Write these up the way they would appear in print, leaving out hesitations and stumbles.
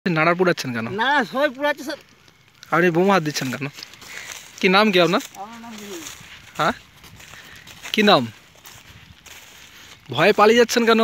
নাড়া পোড়াচ্ছেন কেন? না সবাই পোড়াচ্ছে স্যার। আপনি বোমা হাত দিচ্ছেন কেন? কি নাম কি আপনার? হ্যাঁ কি নাম? ভয়ে পালিয়ে যাচ্ছেন কেন?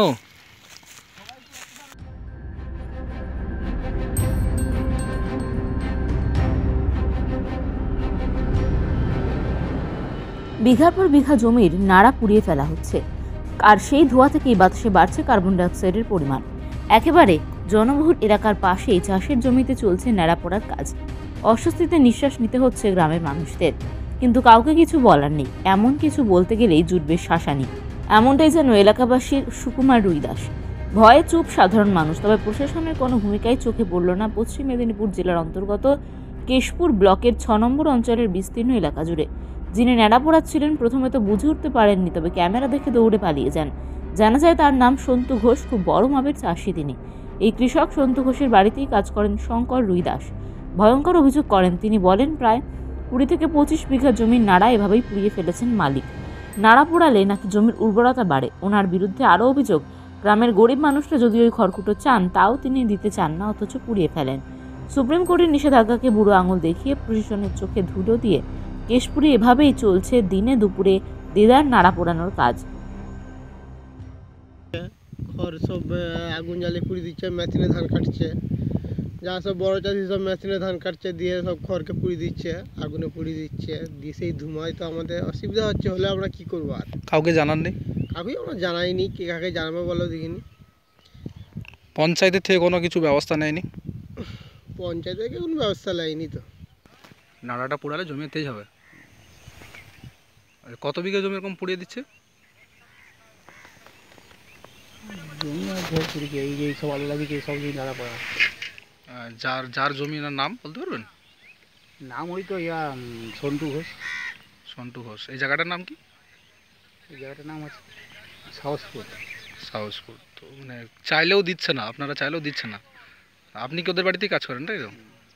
বিঘার পর বিঘা জমির নাড়া পুড়িয়ে ফেলা হচ্ছে, আর সেই ধোঁয়া থেকেই বাতাসে বাড়ছে কার্বন ডাইঅক্সাইডের পরিমাণ। একেবারে জনবহুল এলাকার পাশেই চাষের জমিতে চলছে ন্যাড়া পোড়ার কাজ। অস্বস্তিতে নিঃশ্বাস নিতে হচ্ছে গ্রামের মানুষদের, কিন্তু কাউকে কিছু বলার নেই। এমন কিছু বলতে গেলেই জুটবে শাসানি। এমনটাই যেন এলাকাবাসীর সুকুমার রুইদাস। ভয়ে চুপ সাধারণ মানুষ। তবে প্রশাসনের কোনো ভূমিকাই চোখে পড়ল না পশ্চিম মেদিনীপুর জেলার অন্তর্গত কেশপুর ব্লকের ৬ নম্বর অঞ্চলের বিস্তীর্ণ এলাকা জুড়ে। যিনি ন্যাড়া পোড়াচ্ছিলেন প্রথমে তো বুঝে উঠতে পারেননি, তবে ক্যামেরা দেখে দৌড়ে পালিয়ে যান। জানা যায় তার নাম সন্তু ঘোষ। খুব বড় মাপের চাষি তিনি। এই কৃষক সন্তু ঘোষের বাড়িতেই কাজ করেন শঙ্কর রুইদাস। ভয়ঙ্কর অভিযোগ করেন তিনি। বলেন, প্রায় ২০ থেকে ২৫ বিঘা জমির নাড়া এভাবেই পুড়িয়ে ফেলেছেন মালিক। নাড়া পোড়ালে নাকি জমির উর্বরতা বাড়ে। ওনার বিরুদ্ধে আরও অভিযোগ, গ্রামের গরিব মানুষরা যদি ওই খড়কুটো চান তাও তিনি দিতে চান না, অথচ পুড়িয়ে ফেলেন। সুপ্রিম কোর্টের নিষেধাজ্ঞাকে বুড়ো আঙুল দেখিয়ে প্রশাসনের চোখে ধুলো দিয়ে কেশপুরে এভাবেই চলছে দিনে দুপুরে দেদার নাড়া পোড়ানোর কাজ। খড় সব আগুন জ্বালিয়ে পুড়িয়ে দিচ্ছে, মেশিনে ধান কাটছে। যা সব বড় চাষি সব মেশিনে ধান কাটছে, দিয়ে সব খড়কে পুড়িয়ে দিচ্ছে, আগুনে পুড়িয়ে দিচ্ছে। দিয়ে সেই ধুমায় তো আমাদের অসুবিধা হচ্ছে। হলে আমরা কি করবো? আর কাউকে জানান নেই? কাউকে আমরা জানাইনি। কে কাকে জানাবো বলো দেখিনি? পঞ্চায়েতের থেকে কোনো কিছু ব্যবস্থা নেয়নি? পঞ্চায়েত থেকে কোনো ব্যবস্থা নেয়নি তো। নাড়াটা পোড়ালে জমি তেজ হবে। কত বিঘা জমি এরকম পুড়িয়ে দিচ্ছে? জমি আর এই সব আলু লাগিয়েছে, সব জমি নাড়া পড়া। যার যার জমির নাম বলতে পারবেন? নাম ওই তো সন্তু ঘোষ। সন্তু ঘোষ। এই জায়গাটার নাম কি? এই জায়গাটার নাম আছে সাহসপুর। সাহসপুর। তো মানে চাইলেও দিচ্ছে না, আপনারা চাইলেও দিচ্ছে না। আপনি কি ওদের বাড়িতেই কাজ করেন, তাই তো?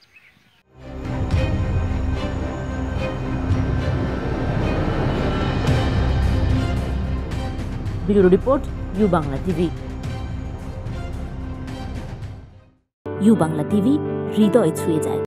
Bureau report, U Bangla TV. U Bangla TV, হৃদয় ছুঁয়ে যায়।